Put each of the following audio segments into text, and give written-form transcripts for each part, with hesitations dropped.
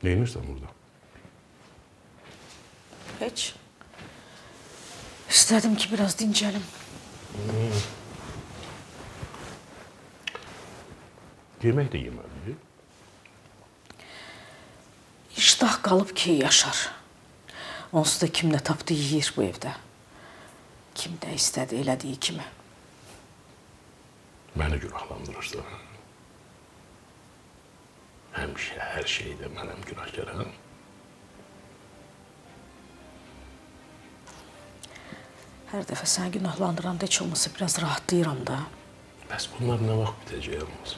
Neynirsən burada? Heç. İstədim ki, biraz dincəlim. Yemək də yeməlidir. İştah qalıb ki, yaşar. Onsuz da kim nə tapdı yeyir bu evdə. Kim də istədi elədiyi kimi. Məni günahlandırırsan. Həmişə hər şeydə mənəm günahkaram. Hər dəfə səni günahlandıranda heç olmasa biraz rahatlayıram da. Bəs bunlar nə vaxt bitəcək olmaz?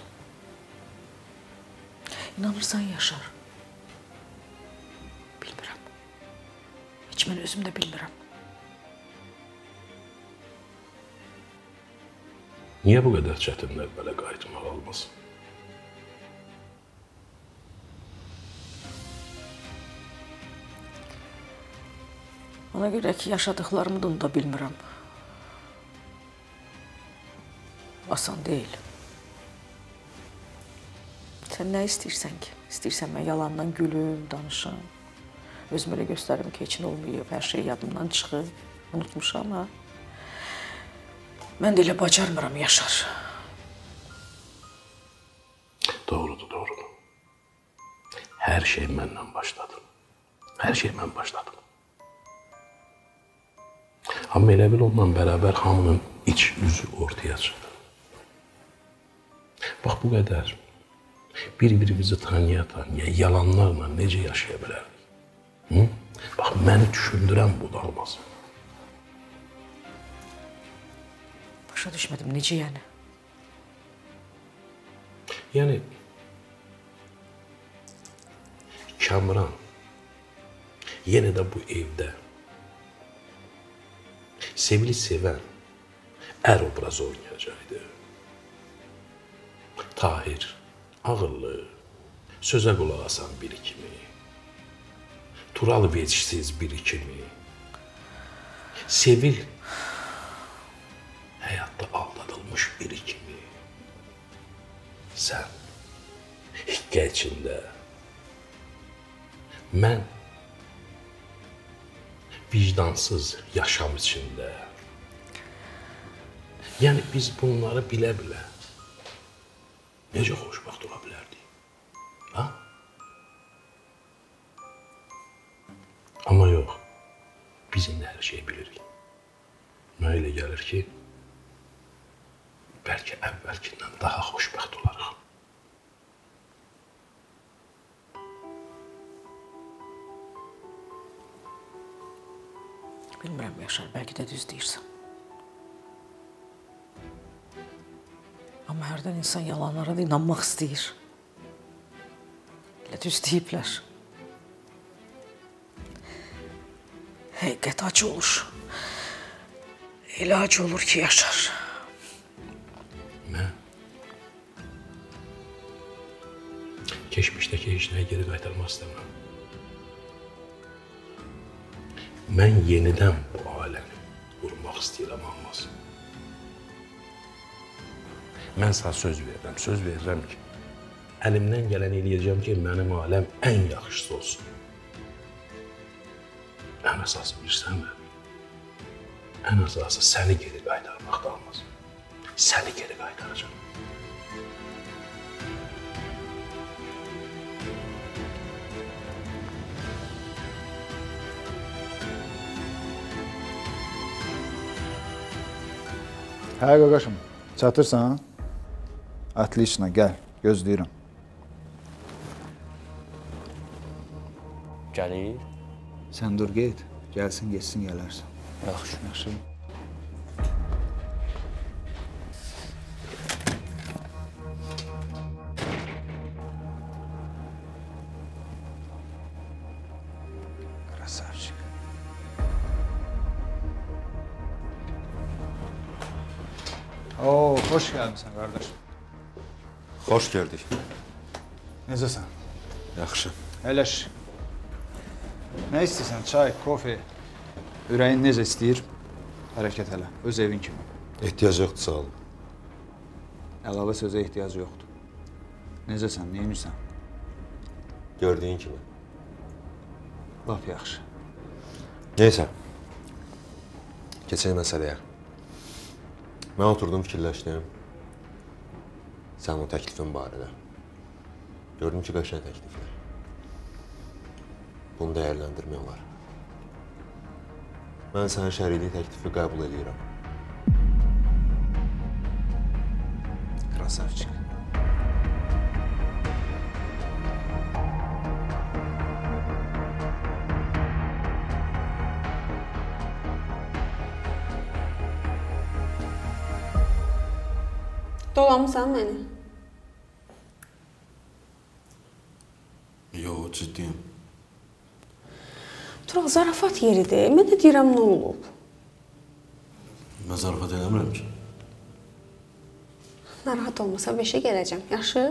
İnanırsan yaşar. Bilmirəm. Heç mən özüm də bilmirəm. Niyə bu qədər çətinlər belə qayıtmaq olmaz? Ona görə ki, yaşadıqlarımı da unuda bilmirəm. Asan deyil. Sən nə istəyirsən ki? İstəyirsən mən yalandan gülüm, danışım. Özümü elə göstərim ki, heç nə olmayıb, hər şey yadımdan çıxıb, unutmuşam ha. Mən də elə bacarmıram, Yaşar. Doğrudur, doğrudur. Hər şey məndən başladı. Hər şey mən başladım. Amma elə bil onunla bərabər hamının iç yüzü ortaya çıxdı. Bax, bu qədər bir-birimizi tanıya-tanıya yalanlarla necə yaşaya bilərdik? Hı? Bax, məni düşündürən bu da olmaz. Başa düşmədim, necə yəni? Yəni, Kamran yenə də bu evdə sevili sevən ər obrazı oynayacaqdı. Tahir, ağıllı, sözə qulaq asan biri kimi, Tural vecsiz biri kimi, Sevil həyatda aldadılmış biri kimi, sən hiqqə içində, mən vicdansız yaşam içində. Yəni biz bunları bilə-bilə necə xoşbəxt ola bilərdik? Ha? Amma yox, biz indi hər şeyi bilirik. Mənə elə gəlir ki, bəlkə əvvəlkindən daha xoşbəxt olarıq. Bilmirəm, Yaşar, bəlkə də düz deyirsən. Amma hərdən insan yalanlara da inanmaq istəyir. Elə düz deyiblər. Həqiqət acı olur. Elə acı olur ki, Yaşar. Mən keçmişdəki heç nəyi geri qaytarmaq istəmirəm. Mən yenidən bu aləmi qurmaq istəyirəm, Almaz. Mən sənə söz verirəm ki, əlimdən gələn eləyəcəm ki, mənim aləm ən yaxşısı olsun. Ən əsası bilirsən mi? Ən əsası səni geri qaytarmaq da olmaz. Səni geri qaytaracağım. Hə, qaqaşım, çatırsan? Atliçna, gəl, gözləyirəm. Gəlir. Sən dur, get, gəlsin, geçsin, gələrsən. Yaxşı. Yaxşı. Krasavçik. Oo, hoş gəlmişsən, qardaş. Xoş gəldik. Necəsən? Yaxşı. Əyləş. Nə istəyirsən? Çay, kofe? Ürəyin necə istəyir? Hərəkət elə, öz evin kimi. Ehtiyac yoxdur, sağ olun. Əlavə sözə ehtiyac yoxdur. Necəsən, neymirsən? Gördüyün kimi. Lap yaxşı. Neysə. Keçək məsələyə. Mən oturdum, fikirləşdim. Sən o təklifin barədə. Gördüm ki, qəşəng təklifdir. Bunu dəyərləndirmək olar. Mən sənin şəriklik təklifi qəbul edirəm. Krasavçıq. Dolamısan məni? Yox, ciddiyim. Tural, zarafat yeridir. Mən də deyirəm, nə olub? Mən zarafat eləmirəm ki. Narahat olmasa beşə gələcəm, yaxşı?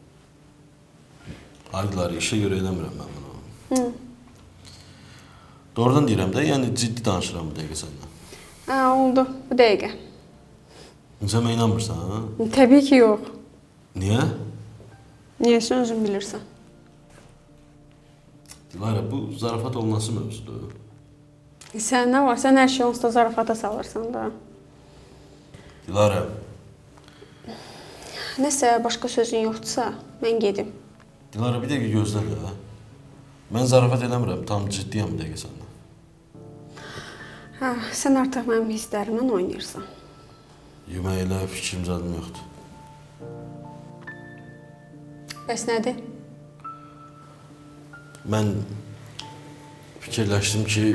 Haydilar, işə görə eləmirəm mən bunu. Doğrudan deyirəm də, yəni ciddi danışıram bu dəqiqə səndən. Hə, oldu, bu dəqiqə. Sən mənə inanmırsan, ha? Təbii ki, yox. Niyə? Niyəsə özün bilirsən. Dilara, bu zarafat olunası mövzudur. Sən nə var? Sən hər şey onsuz da zarafata salırsan da. Dilara, Nəsə, başqa sözün yoxdursa, mən gedim. Dilara, bir dəqiqə gözlə də. Mən zarafat eləmirəm, tam ciddiyəm bu dəqiqə səndən. Hə, sən artıq mənim hisslərimlə oynayırsan. Yemək elə fikrim zadım yoxdur. Bəs nədir? Mən fikirləşdim ki,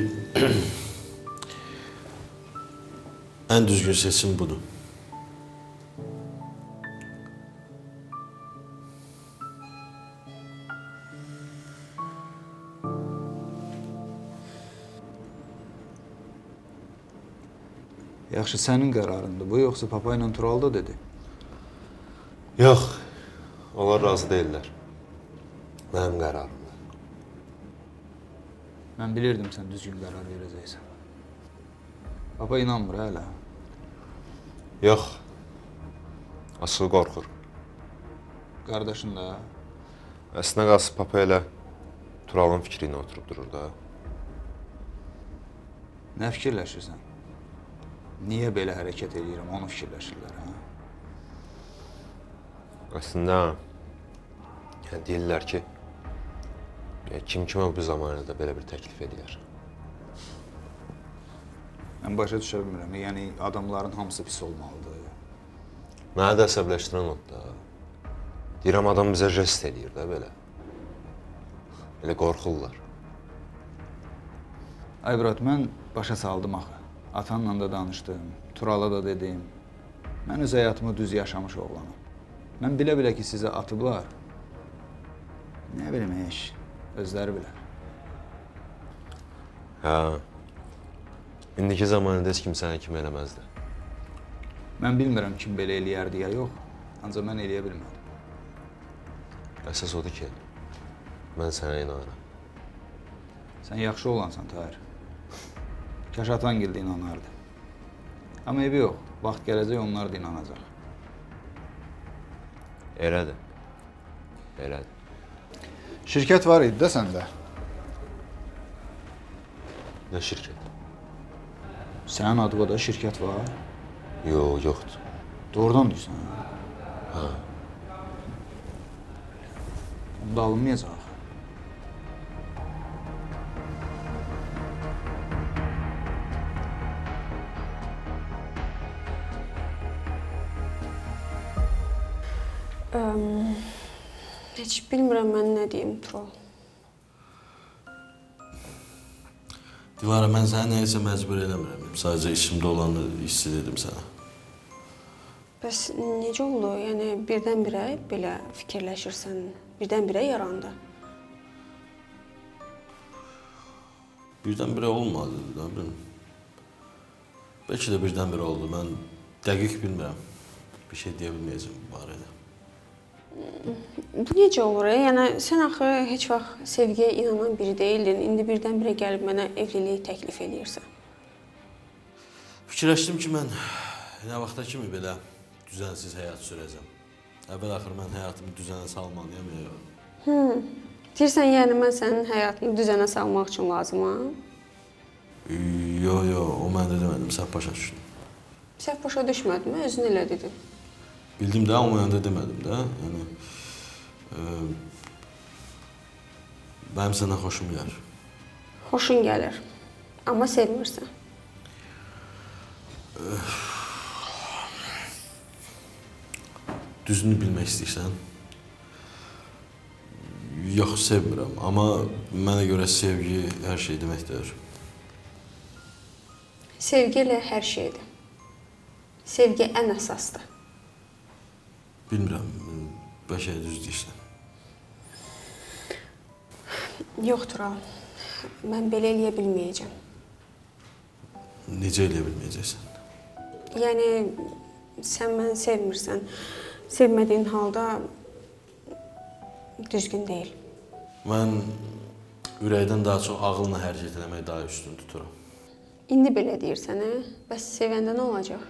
ən düzgün seçim budur. Yaxşı, sənin qərarındır bu, yoxsa papa ilə Tural da dedi? Yox, onlar razı deyirlər. Mənim qərarımdır. Mən bilirdim sən düzgün qərar verəcəksən. Papa inanmır hələ. Yox, asıl qorxur. Qardaşın da. Əslində qalsı papa elə Turalın fikri ilə oturub durur da. Nə fikirləşirsən? Niyə belə hərəkət edirəm, onu fikirləşirlər, hə? Əslində, yəni deyirlər ki, kim kimə bu zamanədə belə bir təklif edir. Mən başa düşə bilmirəm, yəni adamların hamısı pis olmalıdır. Mənə də əsəbləşdirən odur da. Deyirəm, adam bizə jest edir də belə. Elə qorxurlar. Ay brat, mən başa saldım axı. Atanla da danışdım, Turala da dedim. Mən öz həyatımı düz yaşamış oğlanım. Mən bilə-bilə ki, sizə atıblar. Nə bilim, özləri bilər. Hə, indiki zamanədə heç kim sənə kim eləməzdi. Mən bilmirəm kim belə eləyərdi ya yox, ancaq mən eləyə bilmədim. Əsas odur ki, mən sənə inanıram. Sən yaxşı oğlansan, Tahir. Kaş Atangil də inanardı. Amma evi yox, vaxt gələcək onlar da inanacaq. Elədir. Elədir. Şirkət var idi də səndə. Nə şirkət? Sənin adına da şirkət var. Yox, yoxdur. Doğrudan deyirsən, hə? Hə. Onu da alınmayacaq. Heç bilmirəm mən nə deyim, Tural. Dilara, mən səni nəyəsə məcbur eləmirəm. Sadəcə içimdə olanı hiss edirdim sənə. Bəs necə oldu? Yəni birdən-birə belə fikirləşirsən, birdən-birə yarandı. Birdən-birə olmadı, nə bilim. Bəlkə də birdən-birə oldu. Mən dəqiq bilmirəm. Bir şey deyə bilməyəcəm bu barədə. Bu necə olur? Yəni sən axı heç vaxt sevgiyə inanan biri deyildin. İndi birdən-birə gəlib mənə evlilik təklif edirsən. Fikirləşdim ki, mən nə vaxta kimi belə düzənsiz həyat sürəcəm. Əvvəl-axır mən həyatımı düzənə salmalıyam ya yox. Deyirsən, yəni mən sənin həyatını düzənə salmaq üçün lazımam. Yo, o mən də demədim, sən başa düşdün. Səhv başa düşmədim, özün elə dedin. Bildim də, amma mən də demədim də. Yəni, mənim səndən xoşum gəlir. Xoşun gəlir, amma sevmirsən. Düzünü bilmək istəyirsən? Yox, sevmirəm, amma mənə görə sevgi hər şey deməkdir. Sevgi elə hər şeydir. Sevgi ən əsasdır. Bilmirəm, bəlkə düz deyirsən. Yox, Tural, mən belə eləyə bilməyəcəm. Necə eləyə bilməyəcəksən? Yəni, sən məni sevmirsən, sevmədiyin halda düzgün deyil. Mən ürəkdən daha çox ağılla hərəkət eləmək daha üstün tuturam. İndi belə deyirsən, bəs sevəndə nə olacaq?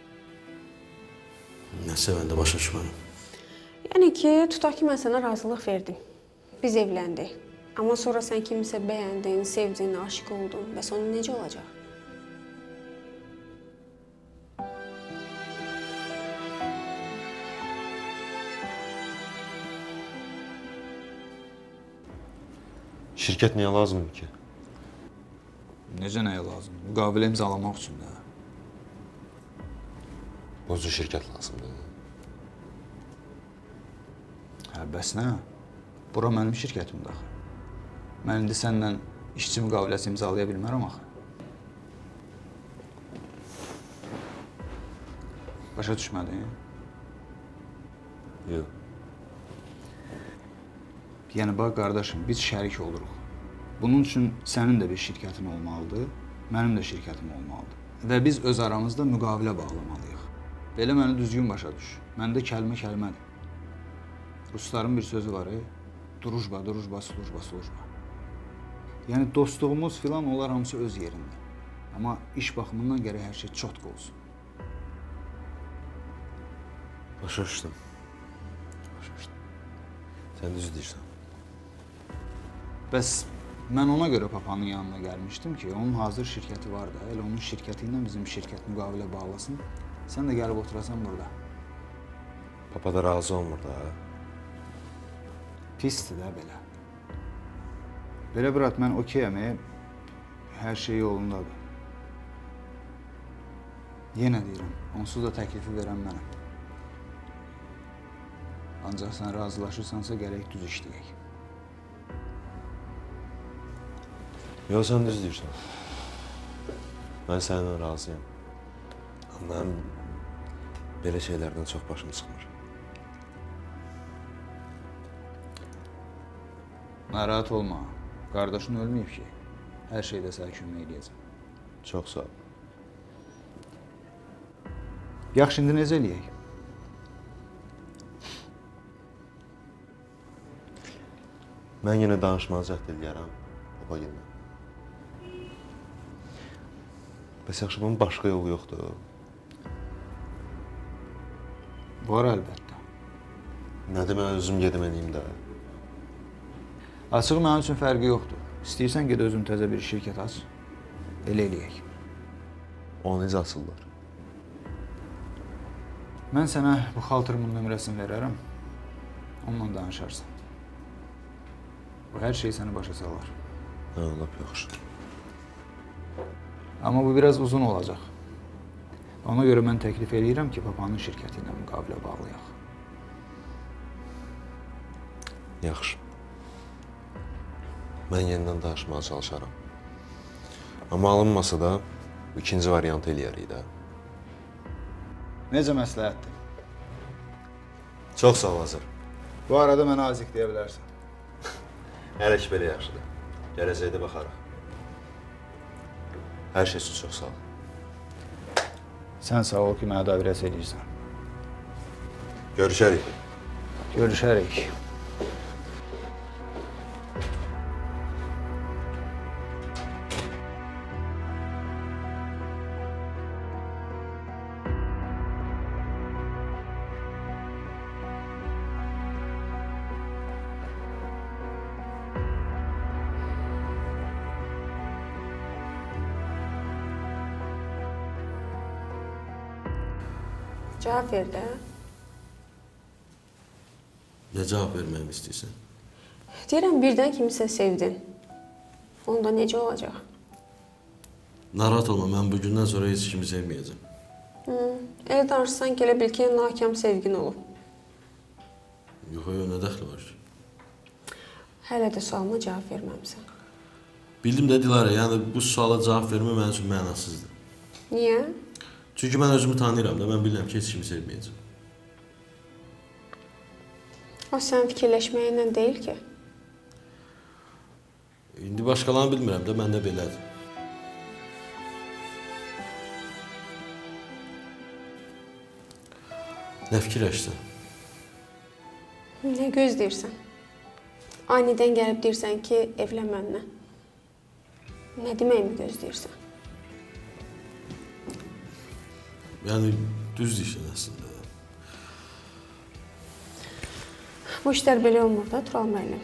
Nə sevəndə başa düşmərəm. Yəni ki, tutaq ki, mən sənə razılıq verdim. Biz evləndik. Amma sonra sən kimisə bəyəndin, sevdin, aşiq oldun. Bəs onun necə olacaq? Şirkət niyə lazımdır ki? Necə nəyə lazımdır? Müqavilə imzalamaq üçün də. Bozu şirkət lazımdır. Hə, bəs nə? Bura mənim şirkətimdir axı. Mən indi səndən işçi müqaviləsi imzalaya bilmərəm axı. Başa düşmədin? Yox. Yəni, bax, qardaşım, biz şərik oluruq. Bunun üçün sənin də bir şirkətin olmalıdır, mənim də şirkətim olmalıdır. Və biz öz aramızda müqavilə bağlamalıyıq. Belə məni düzgün başa düş. Məndə kəlmə kəlmədir. Rusların bir sözü var, Drujba, drujba, slujba, slujba. Yəni, dostluğumuz filan onlar hamısı öz yerində. Amma iş baxımından gərək hər şey çotq olsun. Başa düşdüm. Başa düşdüm. Sən düz deyirsən. Bəs mən ona görə papanın yanına gəlmişdim ki, onun hazır şirkəti var da, elə onun şirkəti ilə bizim şirkət müqavilə bağlasın, sən də gəlib oturasan burada. Papa da razı olmur da. Pisdir də belə. Belə, brat, mən okeyəm, hər şey yolundadır. Yenə deyirəm, onsuz da təklifi verən mənəm. Ancaq sən razılaşırsansa gərək düz işləyək. Yox, sən düz deyirsən. Mən səninlə razıyam. Mənim belə şeylərdən çox başım çıxmır. Narahat olma. Qardaşın ölməyib ki, hər şeydə sənə kömək eləyəcəm. Çox sağ ol. Yaxşı, indi necə eləyək? Mən yenə danışmağı cəhd eləyərəm, baba gəlmə. Bəs yaxşı, bunun başqa yolu yoxdur. Var əlbəttə. Nədir, mən özüm gedim eləyim də. Açıq mənim üçün fərqi yoxdur. İstəyirsən ged özün təzə bir şirkət aç, elə eləyək. Onu necə açırlar? Mən sənə bu xaltırımın nömrəsini verərəm, onunla danışarsan. Bu hər şey səni başa salar. Hə, lap yaxşı. Amma bu biraz uzun olacaq. Ona görə mən təklif eləyirəm ki, papanın şirkəti ilə müqavilə bağlayaq. Yaxşı. Mən yenidən danışmağa çalışaram. Amma alınmasa da ikinci variantı eləyərik də. Necə məsləhətdir? Çox sağ ol, Azər. Bu arada mənə azik deyə bilərsən. Hələ ki belə yaxşıdır. Gələcəkdə baxarıq. Hər şey üçün çox sağ ol. Sən sağ ol ki, mənə davirəs eləyirsən. Görüşərik. Görüşərik. Cavab ver də. Nə cavab verməyimi istəyirsən? Deyirəm, birdən kimisə sevdin. Onda necə olacaq? Narahat olma, mən bugündən sonra heç kimi sevməyəcəm. Elə danışsan ki, elə bil ki, nakam sevgin olub. Yox, nə dəxli var ki? Hələ də sualıma cavab verməmsən. Bildim də Dilarə, yəni bu suala cavab vermək mənim üçün mənasızdır. Niyə? Çünki mən özümü tanıyıram da, mən bilirəm ki, heç kimi sevməyəcəm. O sənin fikirləşməyinlə deyil ki. İndi başqalarını bilmirəm də, məndə belədir. Nə fikirləşsən? Nə gözləyirsən? Anidən gəlib deyirsən ki, evlən mənlə. Nə deməyimi gözləyirsən? Yəni, düz deyirsən əslində. Bu işlər belə olmur da, Tural müəllim.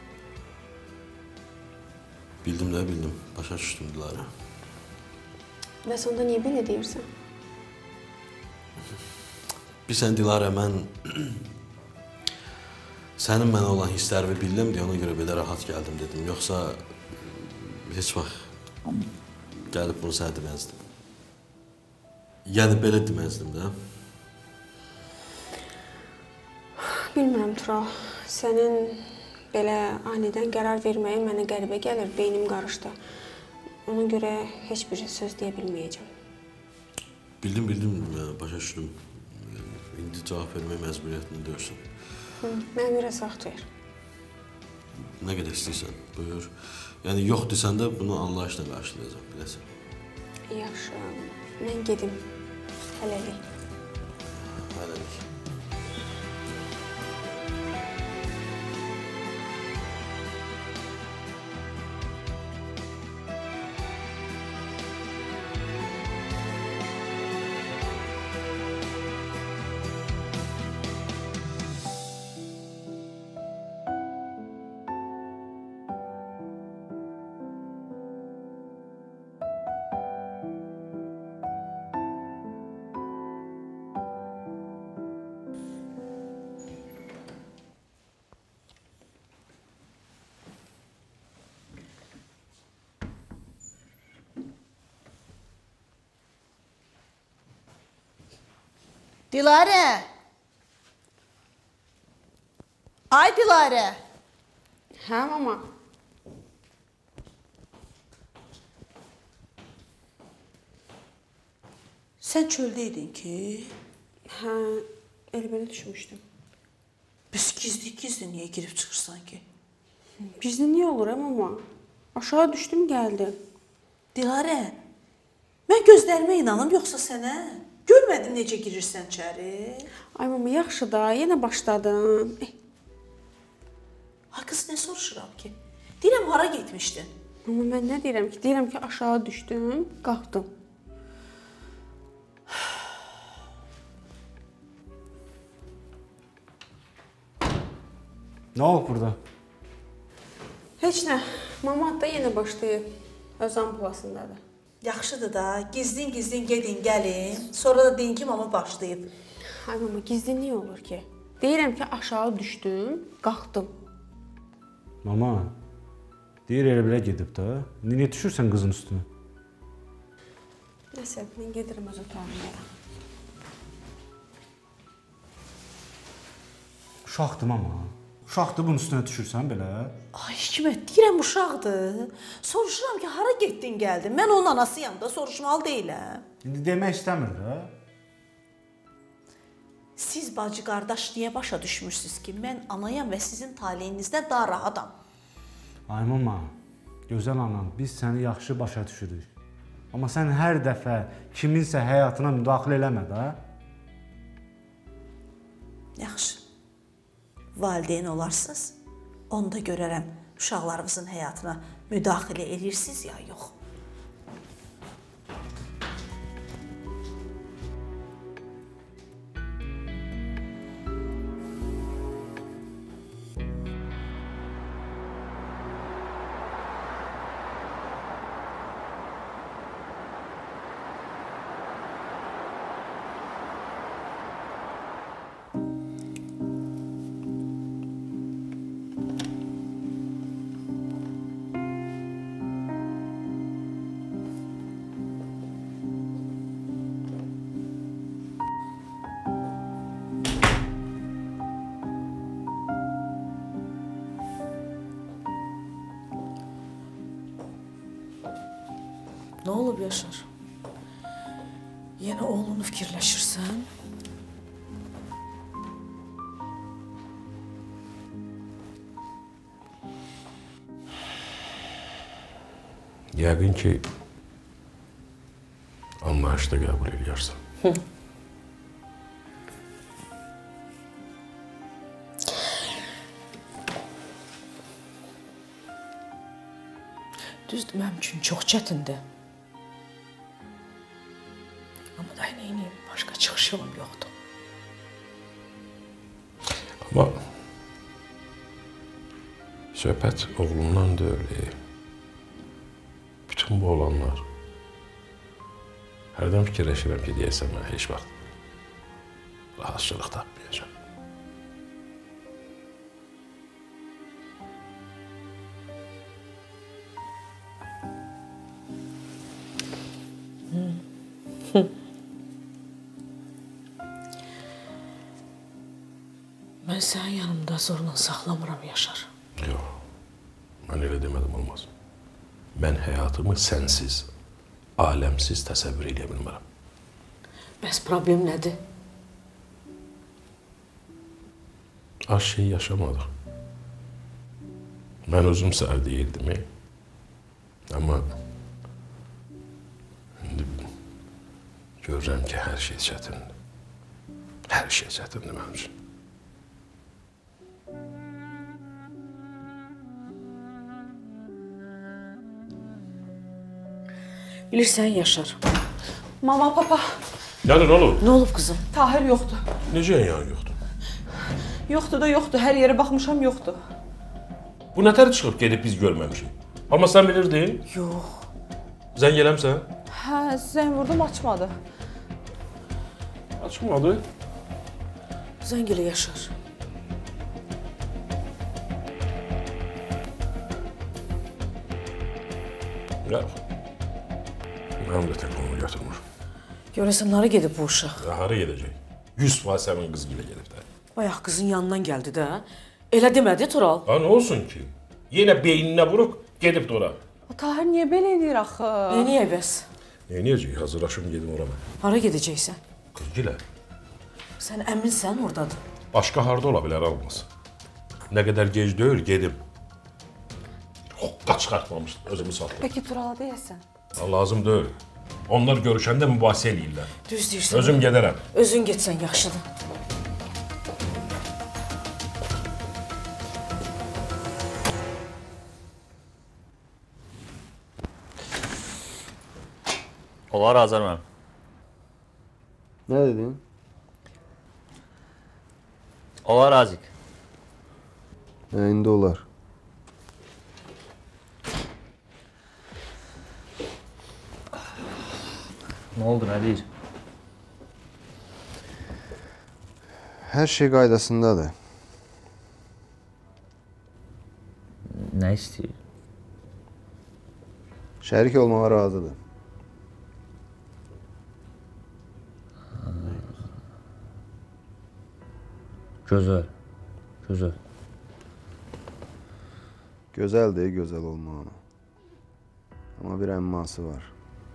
Bildim də, bildim. Başa düşdüm Dilarə. Və sonda niyə belə deyirsən? Bilsən Dilarə, mən sənin mənə olan hisslərimi bildim deyə ona görə belə rahat gəldim dedim. Yoxsa heç vaxt gəlib bunu sənə deməzdim. Yəni belə deməzdim də. Bilmirəm Tural, sənin belə anidən qərar verməyin mənə qəribə gəlir, beynim qarışdı. Ona görə heç bir söz deyə bilməyəcəm. Bildim, başa düşdüm. İndi cavab vermək məcburiyyətini döyürsən. Mənə biraz vaxt ver. Nə qədər istəyirsən, buyur. Yəni, yox desən də bunu anlayışla qarşılayacaq, biləsən. Yaxşı, mən gedim. Hələlik. Hələlik. Dilarə! Ay Dilarə! Hə, mama? Sən çöldə idin ki, Hə, elə belə düşmüşdüm. biz gizli niyə girib çıxırsan ki? Bizdə niyə olur, hə, mama? Aşağı düşdüm, gəldim. Dilarə, mən gözlərimə inanım, yoxsa sənə? Görmədim necə girirsən içəri? Ay, mama, yaxşı da, yenə başladım. Ay qız, nə soruşuram ki? Deyirəm, hara getmişdin? Mama, mən nə deyirəm ki? Deyirəm ki, aşağı düşdüm, qalxdım. Nə olub burada? Heç nə, mama da yenə başlayıb. Öz ampulasındadır. Yaxşıdır da, gizlin gedin, gəlin. Sonra da deyin ki, mama başlayıb. Ay, mama, gizli niyə olur ki? Deyirəm ki, aşağı düşdüm, qalxdım. Mama, deyir elə belə gedib də. Niyə düşürsən qızın üstünə? Nəsə, mən gedirəm öz otağıma. Uşaqdır mama. Uşaqdır bunun üstünə düşürsən belə. Ay Hikmət, deyirəm uşaqdır. Soruşuram ki, hara getdin, gəldin? Mən onun anasıyam da, soruşmalı deyiləm. İndi demək istəmir də. Siz bacı-qardaş niyə başa düşmürsünüz ki, mən anayam və sizin taleyinizdə daha rahatam? Ay mama, gözəl anam, biz səni yaxşı başa düşürük. Amma sən hər dəfə kiminsə həyatına müdaxilə eləmə də. Yaxşı. Valideyn olarsınız, onu da görərəm. Uşaqlarınızın həyatına müdaxilə edirsiniz ya, yox. olub Yaşar? Yenə oğlunu fikirləşirsən? Yəqin ki, anlayışla qəbul edərsən. Düzdür, mənim üçün çox çətindir. Amma da neyniyim, başqa çıxış yolum yoxdur. Amma söhbət oğlundan deyil. Bütün bu olanlar. Hərdən fikirləşirəm ki, deyəsən mən heç vaxt rahatçılıq tapmayacağım. Mən sənin yanımda zorla saxlamıram, Yaşar. Yox, mən elə demədim, olmaz. Mən həyatımı sənsiz, aləmsiz təsəvvür edə bilmərəm. Bəs problem nədir? Az şey yaşamadıq. Mən özüm səhv deyildim, amma indi görürəm ki, hər şey çətindir. Hər şey çətindir mənim üçün. Bilirsən, Yaşar. Mama, papa, Yəni, nə olub? Nə olub qızım? Tahir yoxdur. Necə yəni yoxdur? Yoxdur da yoxdur. Hər yerə baxmışam, yoxdur. Bu nətər çıxıb gedib biz görməmişik? Amma sən bilirdin? Yox. Zəng eləmsən? Hə, zəng vurdum, açmadı. Açmadı. Zəng elə, Yaşar. Yox. Mənim də telefonumu götürmür. Görəsən, hara gedib bu uşaq? Hara gedəcək? 100% sənin qız gilə gedib də. Bayaq qızın yanından gəldi də. Elə demədi Tural. Ha, nə olsun ki? Yenə beyninə vuruq, gedib də ora. Tahir niyə belə edir axı? Neyniyə bəs? Neyniyəcək? Hazırlaşım, gedim ora mən. Hara gedəcəksən? Qız gilə. Sən əminsən oradadır. Başqa harda ola bilər almasın. Nə qədər gec deyil, gedim. Hoqqa çıxartmamış, özümü satdım. Peki Turala deyəsən. Lazım deyil. Onlar görüşəndə mübahisə eləyirlər. Düz deyirsən. Özüm gedərəm. Özün getsən yaxşıdır. Olar Azər mənim. Nə dedin? Olar Azik. İndi olar. Nə oldu, nə deyir? Hər şey qaydasındadır. Nə istəyir? Şərik olmağa razıdır. Gözəl, gözəl. Gözəldir, gözəl olmağına. Amma bir əmması var.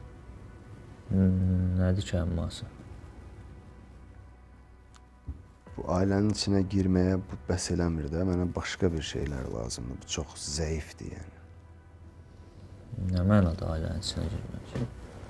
Nədir ki əmması? Bu ailənin içinə girməyə bu bəs eləmir də. Mənə başqa bir şeylər lazımdır. Bu çox zəifdir yəni. Nə mənada ailənin içinə girmək?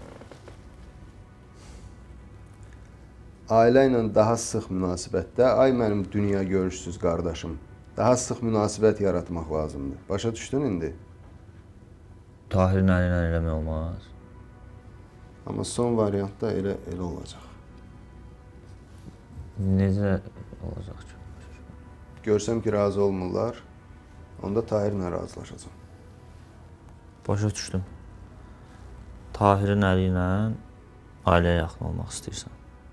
Ailə ilə daha sıx münasibətdə, ay mənim dünya görüşsüz qardaşım, daha sıx münasibət yaratmaq lazımdır. Başa düşdün indi? Tahirin əli ilə eləmək olmaz. Amma son variantda elə olacaq. Necə olacaq ki? Görsəm ki, razı olmurlar, onda Tahirlə razılaşacam. Başa düşdüm. Tahirin əli ilə ailəyə yaxın olmaq istəyirsən.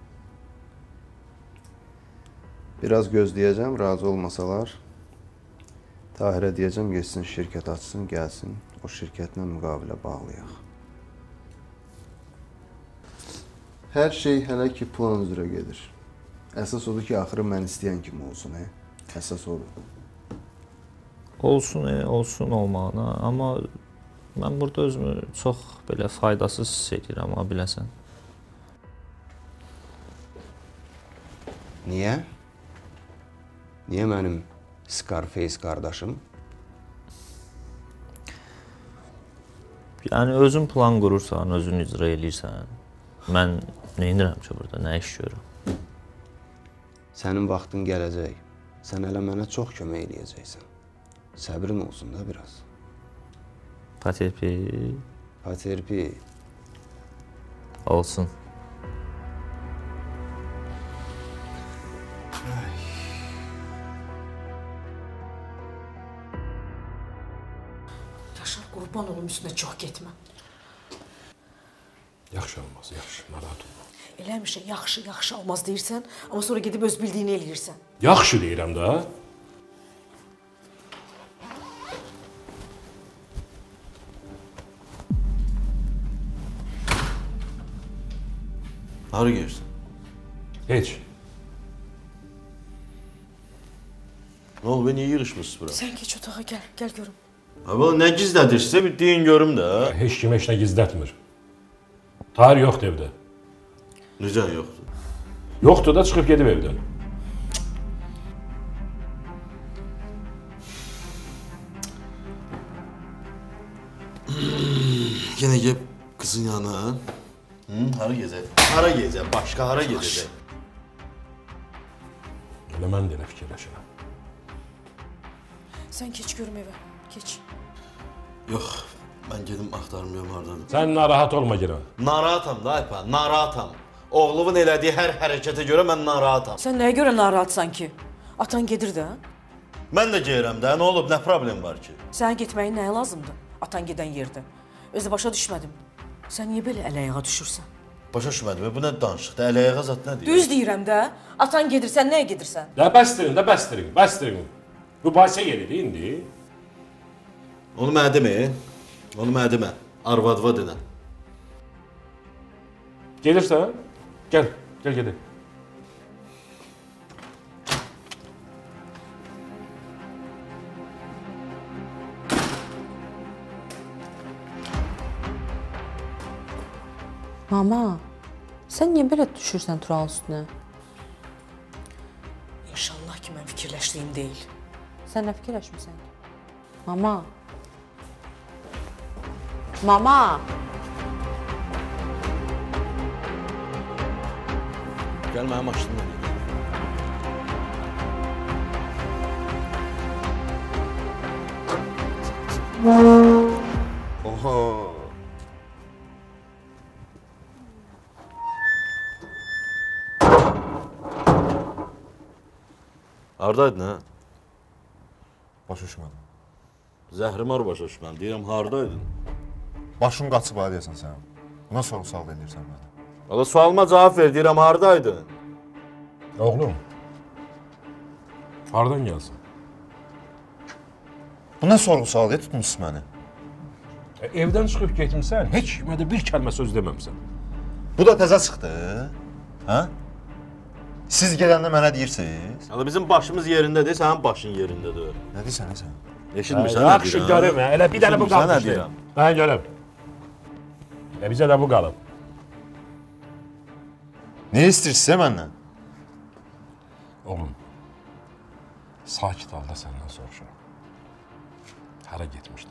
Biraz gözləyəcəm, razı olmasalar, Tahirə deyəcəm, geçsin şirkət açsın, gəlsin, o şirkətlə müqavilə bağlayaq. Hər şey hələ ki plan üzrə gedir. Əsas odur ki, axırı mən istəyən kimi olsun, Əsas odur. Olsun, olsun olmağına, amma Mən burada özümü çox belə faydasız hiss edirəm, amma biləsən. Niyə? Niyə mənim Scarface qardaşım? Yəni özün plan qurursan, özün icra eləyirsən. Mən nə edirəm ki burada, nə iş görürəm? Sənin vaxtın gələcək. Sən hələ mənə çox kömək eləyəcəksən. Səbrin olsun da biraz. Paterpi. Paterpi. Olsun. Yaşar, qurban olum üstünə çox getmə. Yaxşı olmaz, yaxşı, narahat olma. Eləmişə yaxşı olmaz deyirsən, amma sonra gedib öz bildiyini eləyirsən. Yaxşı deyirəm də. Hara gelirsən? Heç. Ne oldu, niye yığışmışsınız bura? Sən keç otağa gəl görüm. Abi ne gizlədirsə bir deyin görüm də. Heç kim heç nə gizlətmir. Tahir yoxdur evdə. Necə yoxdur? Yoxdur da çıxıb gedib evdən. Yenə gəlib qızın yanına. Hara gezək? Hara gezək? Başqa hara gedəcək? Elə mən də elə fikirləşirəm. Sən keç görüm evə, keç. Yox, mən gedim axtarmıyorum hardadır. Sən narahat olma girən. Narahatam da Aypa, narahatam. Oğlumun elədiyi hər hərəkətə görə mən narahatam. Sən nəyə görə narahatsan ki? Atan gedir də. Mən də gəlirəm də, nə olub, nə problem var ki? Sənin getməyin nəyə lazımdır? Atan gedən yerdə. Özü başa düşmədim. Sən niyə belə əl-ayağa düşürsən? Başa düşmədim, bu nə danışıqdır, əl-ayağa zat nə deyir? Düz deyirəm də. Atan gedir, sən nəyə gedirsən? Də bəstirin. Mübahisə yeridir indi. Onu mənə demə, arvadva denən. Gelirsən? Gəl gedək. Mama, sən niyə belə düşürsən Turalın üstünə? İnşallah ki, mən fikirləşdiyim deyil. Sən nə fikirləşmirsən? Mama. Mama. Gəl mənim maşınımla. Oho. Hardaydın ha? Başa düşmədim. Zəhrimar başa düşməm. Deyirəm, hardaydın? Başın qaçıb deyəsən sən. Buna sorğu-sual edirsən mənə. Valla sualıma cavab ver, deyirəm, hardaydın? Oğlum. Hardan gəlsin? Bu nə sorğu-sual tutmuşsun məni? Evdən çıxıb getmisən, heç kimə də bir kəlmə söz deməmsən. Bu da təzə çıxdı. Hə? Siz gedəndə mənə deyirsiniz? Valla bizim başımız yerindədir, sənin başın yerindədir. Nə deyirsən, nə sən? Eşitmirsən nə Yaxşı deyirəm? görüm, elə bir dənə bu Eşitmirsən nə qalmışdı. deyirəm? Mən görüm. Bizə də bu qalıb. Nə istəyirsən məndən? Oğlum, sakit halda səndən soruşuram. Hara getmişdin?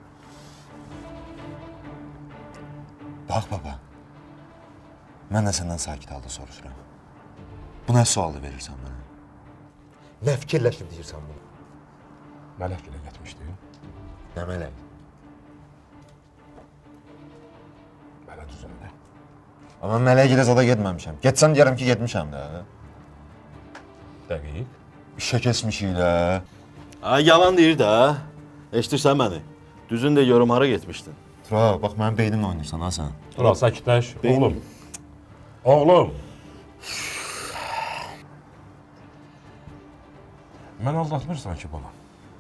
Bax, baba. Mən də səndən sakit halda soruşuram. Bu nə sualı verirsən mənə? Nə fikirləşib deyirsən bunu? Mələk ilə getmişdin. Nə mələk? Belə düzündə. Amma mələk ilə zada getməmişəm. Getsəm deyərəm ki, getmişəm də. Dəqiq. İşə keçmişik də. Yalan deyir də. Eşitirsən məni? Düzün də yorum hara getmişdin? Tura, bax mənim beynimlə oynayırsan ha sən. Tural, sakitləş. Oğlum. Oğlum. Mən aldatmırsan ki, bala.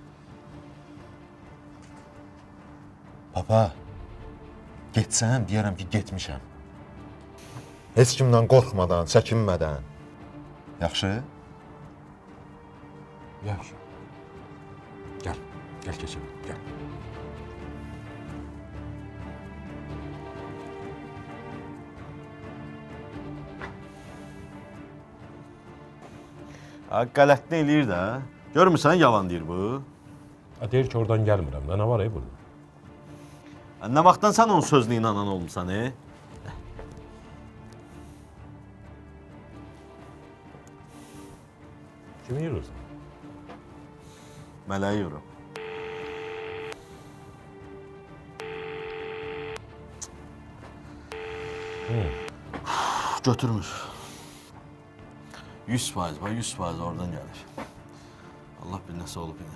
Papa, getsən deyərəm ki, getmişəm. Heç kimdən qorxmadan, çəkinmədən. Yaxşı? Yaxşı. Gəl keçelim, gəl. Ha, qələtini eləyir də. Görmürsən, yalan deyir bu. Deyir ki, oradan gəlmirəm. Nə var burada? Nə vaxtdan sən onun sözünə inanan olmuşsan, Kimi yürürsən? Mələyi yürüm. Götürmür. 100%, bax 100% oradan gəlir. Allah bir nəsə olub yenə.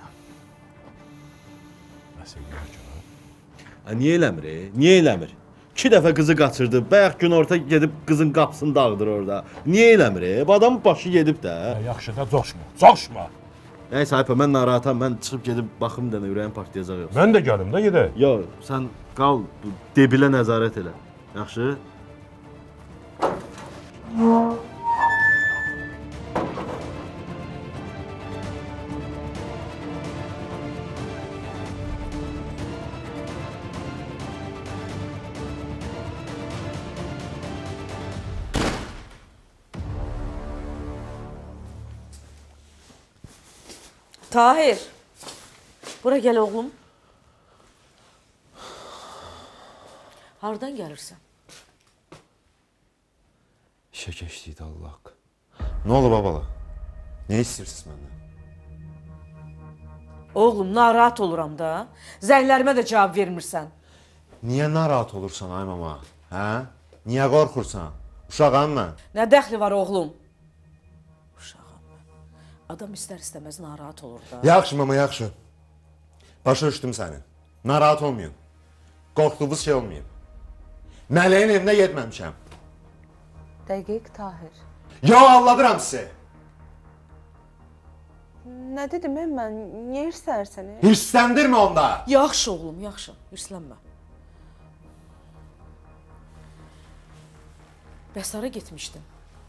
Nəsə görür. Niyə eləmir? Niyə eləmir? 2 dəfə qızı qaçırdı. Bayaq gün orta gedib qızın qapısını dağıdır orada. Niyə eləmir? Bu adamın başı gedib də. Yaxşı da coşma. Coşma. Nəysə Aypa, mən narahatam. Mən çıxıb gedib baxım da ürəyim partlayacaq yoxsa. Mən də gəlim də gedək. Yox, sən qal, bu debilə nəzarət elə. Yaxşı? Tahir. Bura gəl oğlum. Hardan gəlirsən? İşə keçdikdə Allah haqqı. Nə olub babala? Nə istəyirsiniz məndən? Oğlum, narahat oluram da. Zənglərimə də cavab vermirsən. Niyə narahat olursan ay mama? Hə? Niyə qorxursan? Uşağam mən. Nə dəxli var oğlum? Uşağım mən. Adam istər-istəməz narahat olur da. Yaxşı mama, yaxşı. Başa düşdüm səni. Narahat olmayın. Qorxduğunuz şey olmayın. Mələyin evinə getməmişəm. Dəqiq Tahir. Yo, alladıram sizi. Nə dedim mən? Niyə hirslənirsən? Hirsləndirmə onda. Yaxşı oğlum, yaxşı. Hirslənmə. Bəs hara getmişdin?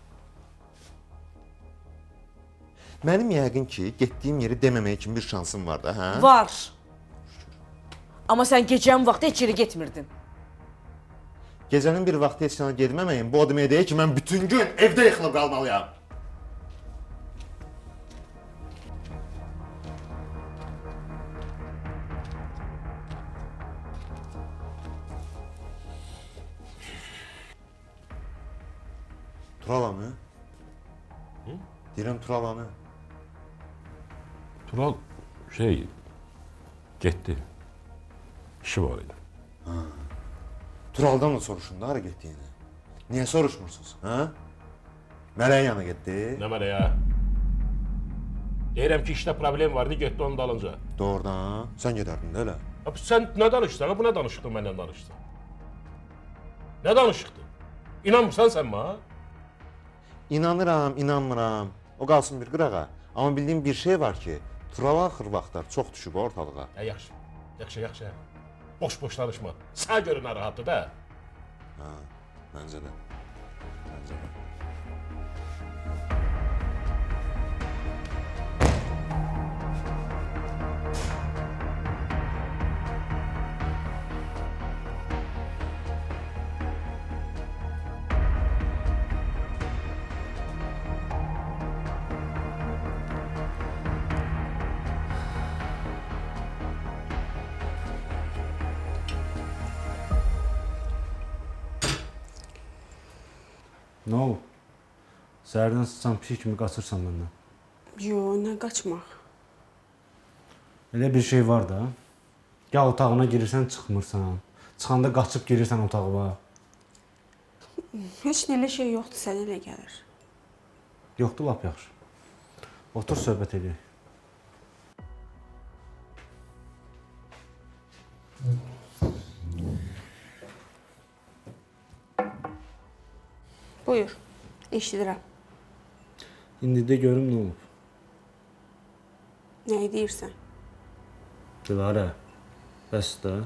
Mənim yəqin ki, getdiyim yeri deməməyə kimi bir şansım var da, hə? Var. Amma sən gecənin vaxtı heç yeri getmirdin. Gecənin bir vaxtı heç yana gedməməyin, bu o demək deyil ki, mən bütün gün evdə yıxılıb qalmalıyam. Turalanı? Deyirəm Turalanı. Tural getdi. İşi var idi. Turaldan da soruşun da hara getdiyini. Niyə soruşmursunuz, hə? Mələyin yanına getdi. Nə mələyə? Deyirəm ki, işdə problem vardı, getdi onun dalınca. Doğrudan, sən gedərdin də elə. Sən nə danışdın? Bu nə danışıqdın məndən danışdın? Nə danışıqdın? İnanmırsan sən mənə? İnanıram, inanmıram. O qalsın bir qırağa. Amma bildiyim bir şey var ki, Tural axır vaxtlar çox düşüb ortalığa. Yaxşı, yaxşı. Boş-boş danışma. Sənə görə narahatdır da. Hə, məncə də. Nə olub? Səhərdən sıçan pişik kimi qaçırsan məndən. Yo, nə qaçmaq? Elə bir şey var da. Ya otağına girirsən, çıxmırsan. Çıxanda qaçıb girirsən otağına. Heç nə elə şey yoxdur, sənə elə gəlir. Yoxdur, lap yaxşı. Otur, söhbət edək. Buyur, eşidirəm. İndi də görüm nə olub. Nəyi deyirsən? Dilarə, bəs də.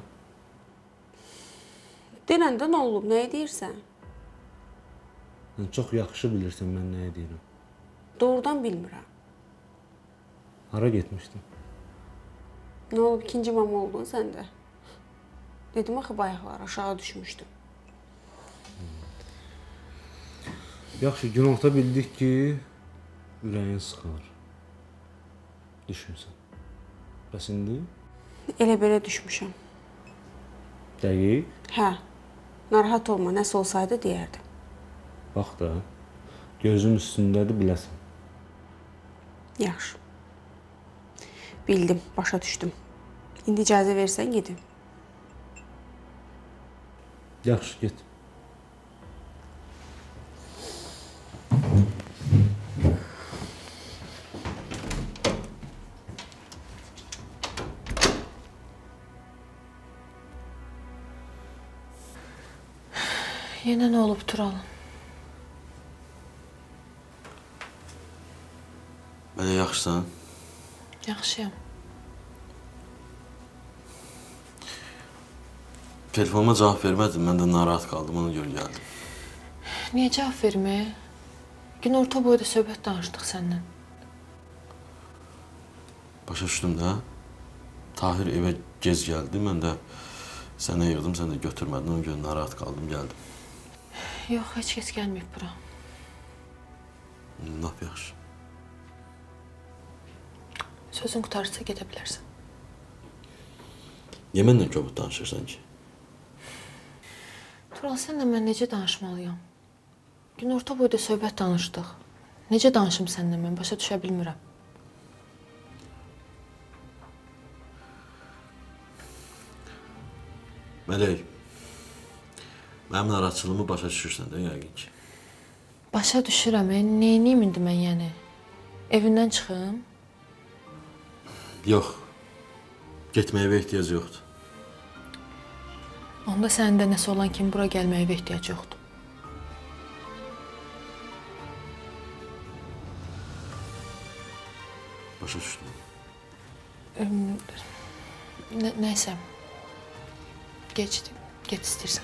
Denəndə nə olub, nəyi deyirsən? Sən çox yaxşı bilirsən mən nəyə deyirəm. Doğrudan bilmirəm. Hara getmişdin? Nə olub, ikinci mama oldun sən də? Dedim axı bayaqlar, aşağı düşmüşdüm. Yaxşı, günorta bildik ki, ürəyin sıxılır. düşmüsən. Bəs indi? Elə belə düşmüşəm. Dəqiq. Hə, narahat olma, nəsə olsaydı deyərdim. Bax da, gözüm üstündədir, biləsən. Yaxşı. Bildim, başa düşdüm. İndi icazə versən gedim. Yaxşı, get. Yenə nə olub Turalın? Belə yaxşısan? Yaxşıyam. Telefonuma cavab vermədin, mən də narahat qaldım, ona görə gəldim. Niyə cavab verməyə? Gün orta boyda söhbət danışdıq səndən. Başa düşdüm də. Tahir evə gec gəldi, mən də sənə yığdım, sən də götürmədin, ona görə narahat qaldım, gəldim. Yox, heç kəs gəlməyib bura. Lap yaxşı. Sözün qutarsa gedə bilərsən. Niyə məndən kobud danışırsan ki? Tural, sənlə mən necə danışmalıyam? Gün orta boyda söhbət danışdıq. Necə danışım sənlə mən? Başa düşə bilmirəm. Mələk, mənim narahatçılığımı başa düşürsən də, yəqin ki. Başa düşürəm, neyniyim indi mən yəni? Evindən çıxım? Yox, getməyə evə ehtiyac yoxdur. Onda sənin də nəsə olan kimi bura gəlməyə evə ehtiyac yoxdur. Başa düşdüm. Nəysə, geçdi, get istəyirsən.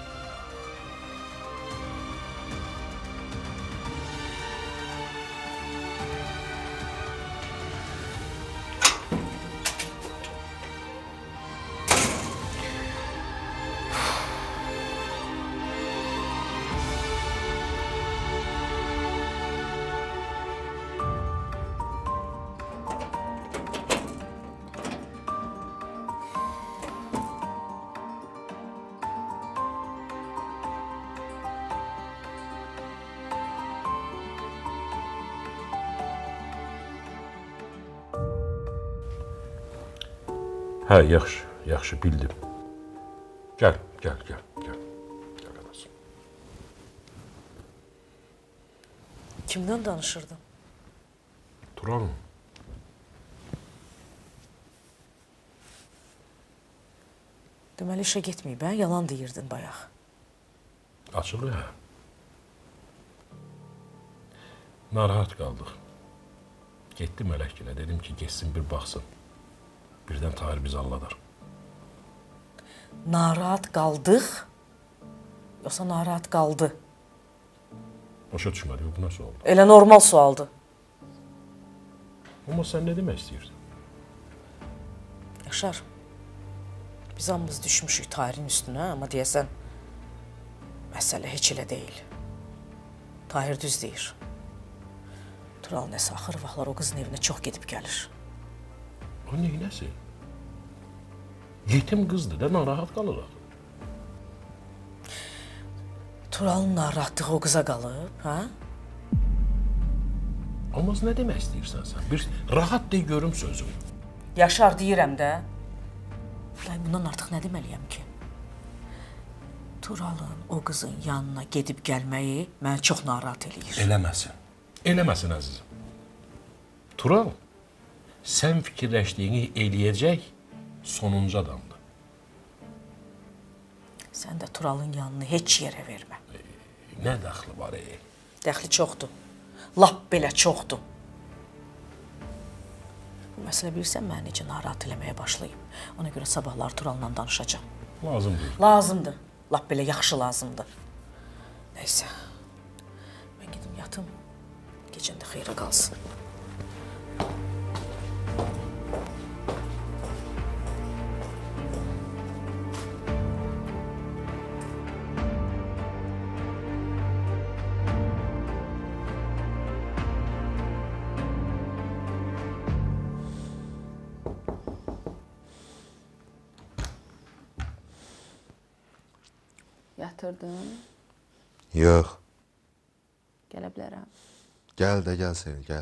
Hə, yaxşı, yaxşı, bildim. Gəl. Gəl anasın. Kimdən danışırdın? Turalım. Deməli işə getməyib, hə? Yalan deyirdin bayaq. Açılı, hə. Narahat qaldıq. Getdi Mələkgilə, dedim ki, getsin bir baxsın. Birdən Tahir bizi alladar. Narahat qaldıq, yoxsa narahat qaldı? Başa düşmədi, bu nə sualdır? Elə normal sualdır. Amma sən nə demək istəyirsən? Yaşar, biz hamımız düşmüşük Tahirin üstünə, amma deyəsən, məsələ heç elə deyil. Tahir düz deyir. Tural nəsə axır vaxtlar o qızın evinə çox gedib gəlir. O neynəsi? Yetim qızdır da, narahat qalır. Turalın narahatlığı o qıza qalıb, hə? Amma nə demək istəyirsən sən? Bir rahat dey görüm sözüm. Yaşar deyirəm də. Day, bundan artıq nə deməliyəm ki? Turalın o qızın yanına gedib gəlməyi məni çox narahat eləyir. Eləməsin. Eləməsin əzizim. Tural, sən fikirləşdiyini eləyəcək sonuncu adamdır. Sən də Turalın yanını heç yerə vermə. Nə dəxli var, Dəxli çoxdur. Lap belə çoxdur. Bu məsələ bilirsən, məni necə narahat eləməyə başlayıb. Ona görə sabahlar Tural'la danışacağam. Lazımdır. Lazımdır. Lap belə yaxşı lazımdır. Nəysə, mən gedim yatım. Gecən də xeyrə qalsın. Yatırdın. Yox. Gələ bilərəm. Gəl də gəl Sevil, gəl.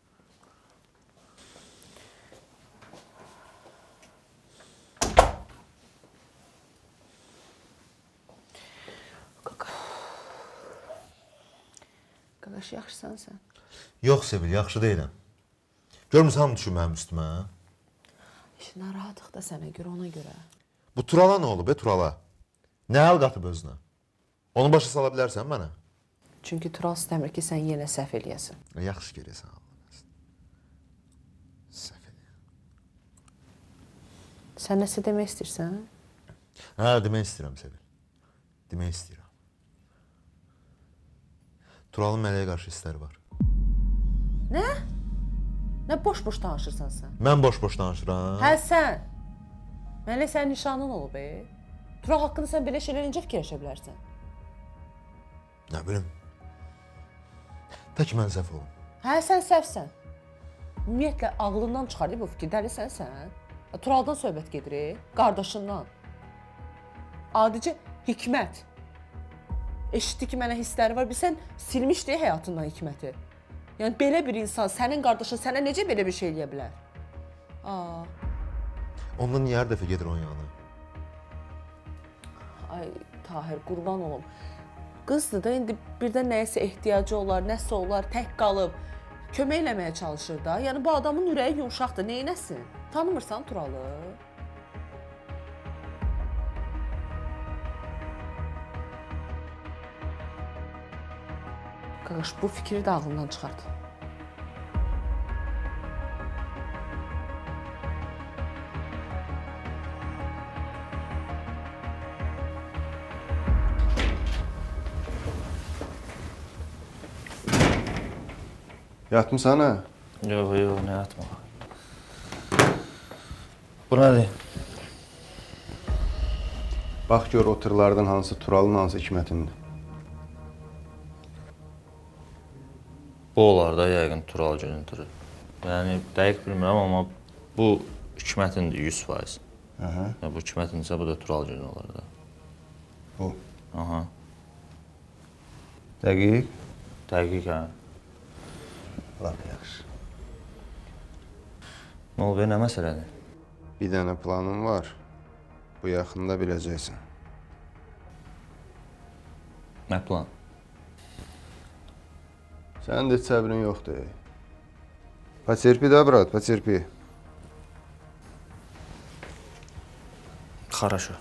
Qaqaş, yaxşısan sən? Yox Sevil, yaxşı deyiləm. Görmüsən hamı düşür mənim üstümə? Narahatıq da sənə görə, ona görə. Bu Turala nə olub, Turala? Nə əl qatıb özünə? Onu başa sala bilərsən mənə? Çünki Tural istəmir ki, sən yenə səhv eləyəsin. Yaxşı görəsən. Səhv eləyəm. Sən nəsə demək istəyirsən? Hə, demək istəyirəm Sevil. Demək istəyirəm. Turalın mələyə qarşı hissləri var. Nə? Nə boş-boş danışırsan sən? Mən boş-boş danışıram. Hə, sən. Mənlə sənin nişanın olub, Tural haqqında sən belə şeylər necə fikirləşə bilərsən? Nə bilim. Tək mən səhv olum. Hə, sən səhvsən. Ümumiyyətlə, ağlından çıxar bu fikir, dəlisən sən. Turaldan söhbət gedir, qardaşından. Adicə Hikmət. Eşitdi ki, mənə hissləri var, bilsən, silmişdi həyatından Hikməti. Yəni, belə bir insan, sənin qardaşın sənə necə belə bir şey eləyə bilər? Ondan niyə hər dəfə gedir onun yanına? Ay, Tahir, qurban olum. Qızdır da, indi birdən nəyəsə ehtiyacı olar, nəsə olar, tək qalıb, kömək eləməyə çalışır da. Yəni, bu adamın ürəyi yumşaqdır, neynəsin? Tanımırsan Turalı? Qaqaş, bu fikri də ağlından çıxart. Yatmısan ha? Yox, nə yatmaq. Bu nədir? Bax gör o tırlardan hansı Turalın, hansı Hikmətindir. Bu olar da yəqin Tural günüdür. Yəni, dəqiq bilmirəm, amma bu Hikmətindir 100%. Bu Hikmətindirsə, bu da Tural günü olar da. Bu? Aha. Dəqiq? Dəqiq, hə. Lap yaxşı. Nə olub, nə məsələdir? Bir dənə planım var. Bu yaxında biləcəksən. Nə plan? Sənin də heç səbrin yoxdur. Poterpi da, brat, poterpi. Хорошо.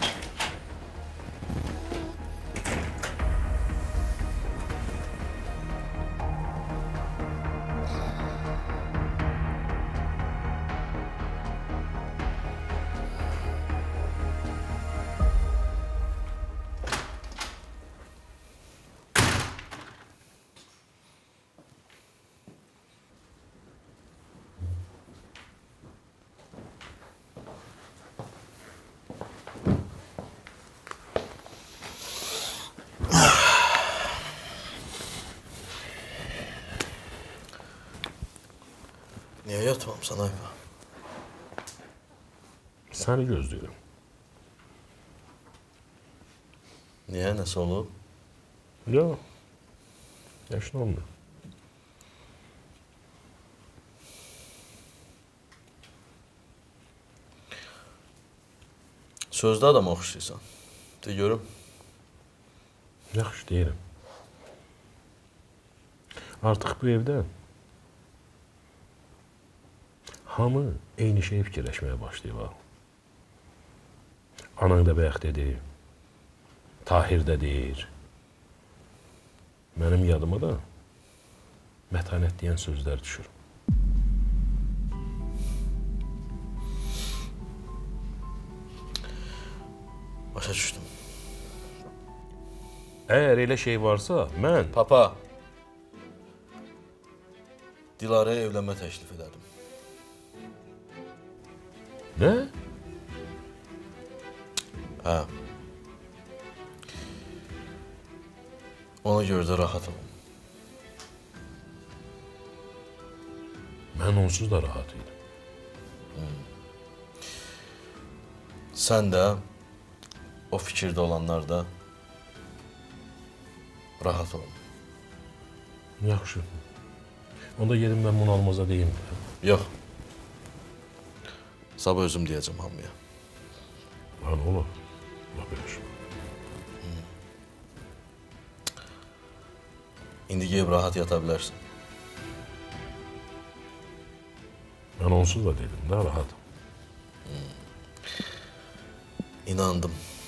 Niyə yatmamsan Ayfa? Səni gözləyirəm. Niyə, nəsə olub? Yox. Yaşın olmuyor. Sözdə adama oxşayırsan. De görüm. Yaxşı deyirəm. Artıq bu evdə hamı eyni şeyi fikirləşməyə başlayıb. Anan da bayaq dedi, Tahir də deyir. Mənim yadıma da mətanət deyən sözlər düşür. Başa düşdüm. Əgər elə şey varsa, mən... Papa, Dilara'ya evlənmə təklif edərdim. Nə? Hə. Ona görə də rahat olum. Mən onsuz da rahat idim. Sən də, o fikirdə olanlar da Rahat olun. Yaxşı. Onda gedim mən bunu almaza deyim. Yox. Sabah özüm deyəcəm hamıya. Lan ola. Ola belə şey. İndi geyib rahat yata bilərsən. Mən onsuz da dedim də rahat. İnandım.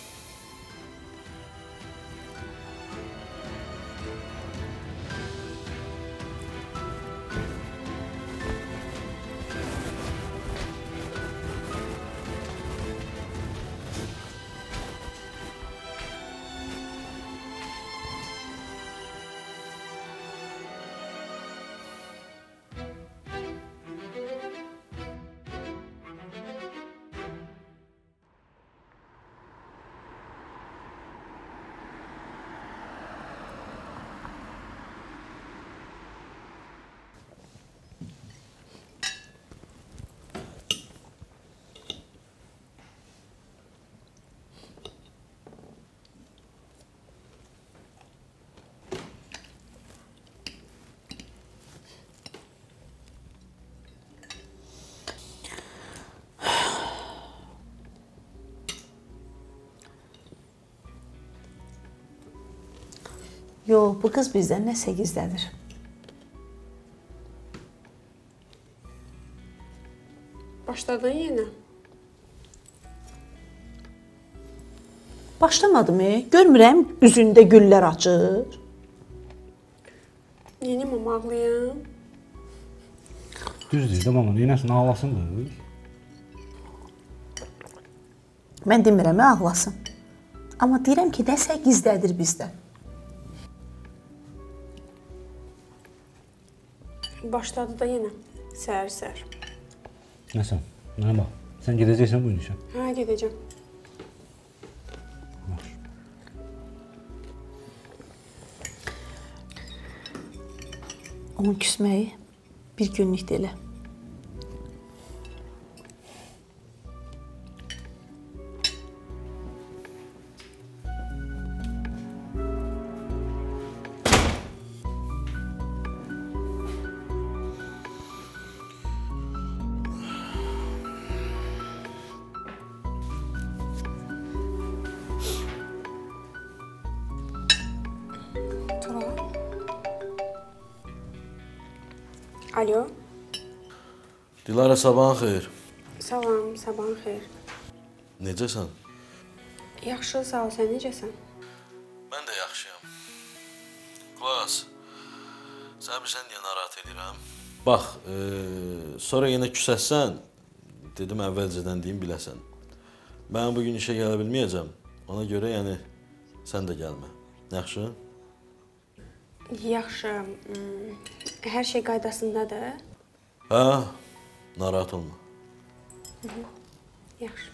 Yox, bu qız bizdən nəsə gizlədir. Başladın yenə. Başlamadım, görmürəm üzündə güllər açır. Yeni mama ağlayım. Düzdür də mama, neynəsin, ağlasındır. Mən demirəm, ağlasın. Amma deyirəm ki, nəsə gizlədir bizdən. Başladı da yenə. Səhər-səhər. Nəsən, mənə bax, sən gedəcəksən bu gün işə. Hə, gedəcəm. Onun küsməyi bir günlük də elə. Alo. Dilara, sabahın xeyir. Salam, sabahın xeyir. Necəsən? Yaxşı, sağ ol. Sən necəsən? Mən də yaxşıyam. Qulaq as. Sən bilirsən niyə narahat edirəm? Bax, sonra yenə küsəsən, dedim əvvəlcədən deyim biləsən. Mən bugün işə gələ bilməyəcəm. Ona görə yəni sən də gəlmə. Yaxşı? Yaxşı. Hər şey qaydasındadır. Hə, narahat olma. Yaxşı.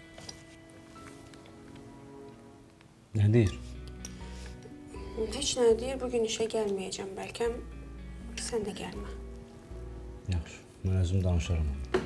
Nə deyir? Heç nə deyir, bugün işə gəlməyəcəm. Bəlkə sən də gəlmə. Yaxşı, mən özüm danışaram.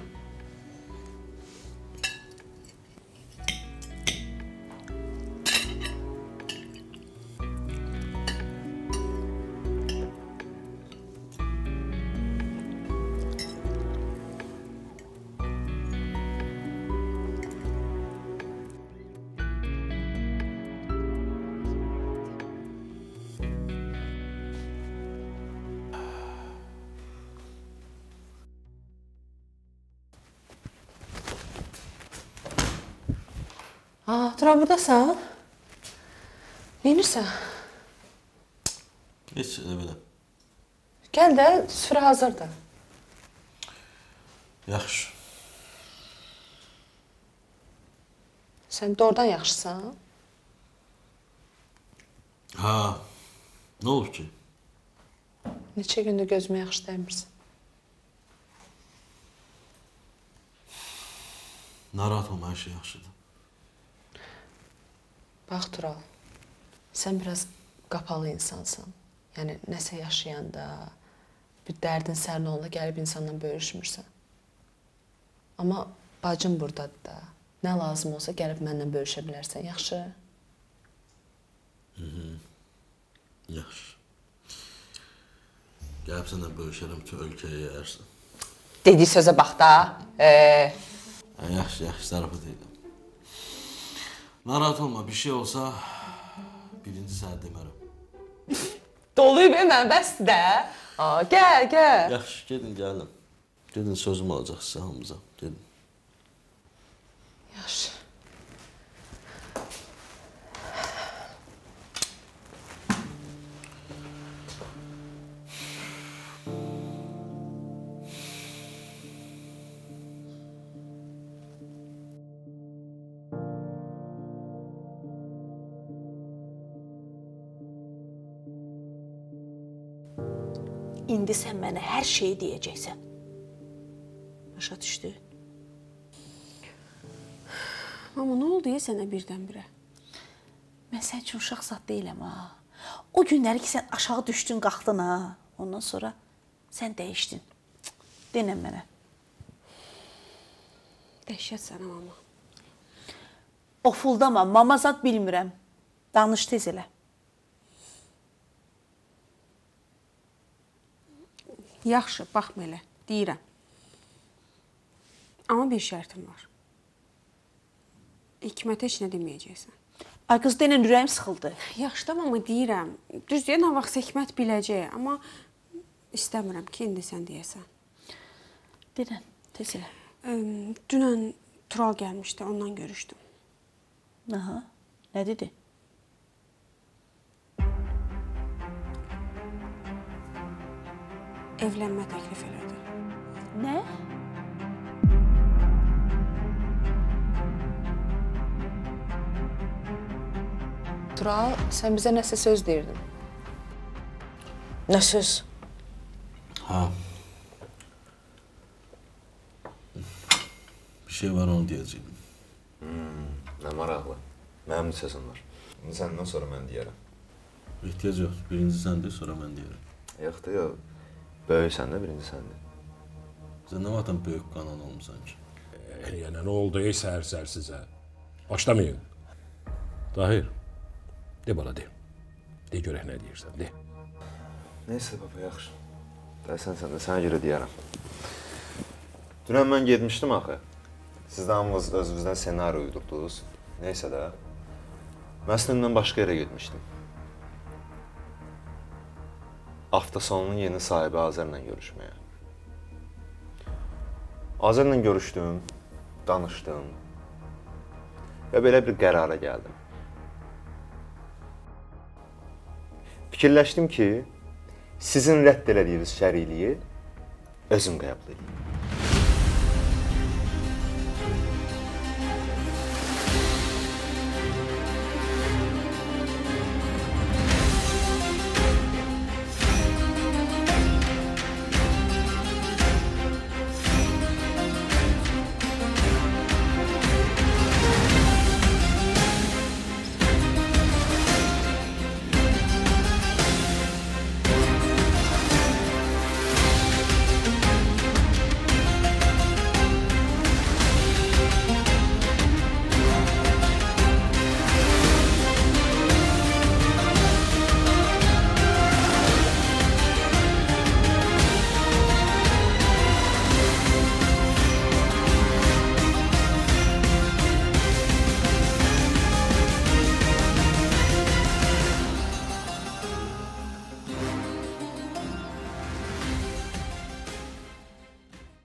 Turan, buradasan? Neynirsən? Heç belə. Gəl də, süfrə hazırdır. Yaxşı. Sən doğrudan yaxşısan? Ha, nə olub ki? Neçə gündür gözümə yaxşı dəymirsən? Narahat olma, hər şey yaxşıdır. Bax, Tural, sən biraz qapalı insansan. Yəni, nəsə yaşayanda, bir dərdin sərin olanda gəlib insanla bölüşmürsən. Amma bacım buradadır da. Nə lazım olsa gəlib mənlə bölüşə bilərsən, yaxşı? Yaxşı. Gəlib sənlə bölüşərəm, bütün ölkəyə yayarsan. Dediyi sözə bax da. Yaxşı, zarafat edirəm. Narahat olma, bir şey olsa birinci sənə demərəm. Doluyub mən bəsdir də. Gəl. Yaxşı, gedin, gəlin. Gedin, sözüm olacaq sizə hamımıza. Gedin. Yaxşı. İndi sən mənə hər şeyi deyəcəksən. Başa düşdü? Mama, nə oldu ya sənə birdən-birə? Mən sən üçün uşaq zad deyiləm ha. O günləri ki sən aşağı düşdün, qalxdın ha. Ondan sonra sən dəyişdin. Denən mənə. Dəhşət sənə, mama. Ofuldama, mama zad bilmirəm. Danış tez elə. Yaxşı, baxma elə, deyirəm. Amma bir şərtim var. Hikmətə heç nə deməyəcəksən. Ay qız, denən ürəyim sıxıldı. Yaxşı da, mama, deyirəm. Düz deyən, nə vaxt Hikmət biləcək, amma istəmirəm ki, indi sən deyəsən. Denən, tez elə. Dünən Tural gəlmişdi, ondan görüşdüm. Aha, nə dedi? Evlənmə təklif elədi. Nə? Tural, sən bizə nəsə söz deyirdin. Nə söz? Ha. Bir şey var, onu deyəcəydim. Nə maraqlı. Mənim də sözüm var. İndi səndən sonra mən deyərəm. Ehtiyac yox. Birinci sən de, sonra mən deyərəm. Yoxdur, yox. Böyüksən də, birinci səndir. Sən nə vaxtdan böyük qanan olmuşsan ki? Yəni nə oldu ey səhər-səhər sizə? Başlamayın. Tahir, de bana de. De görək nə deyirsən, de. Neyse baba, yaxşı. Dəysən sən də, sənə görə deyərəm. Dünən mən getmişdim axı. Siz də hamınız özünüzdən senari uydurdunuz. Neysə də. Mən sizinlə başqa yerə getmişdim. Haftasonunun yeni sahibi Azərlə görüşməyə. Azərlə görüşdüm, danışdım və belə bir qərara gəldim. Fikirləşdim ki, sizin rədd elədiyiniz şəriliyi özüm qəbul edeyim.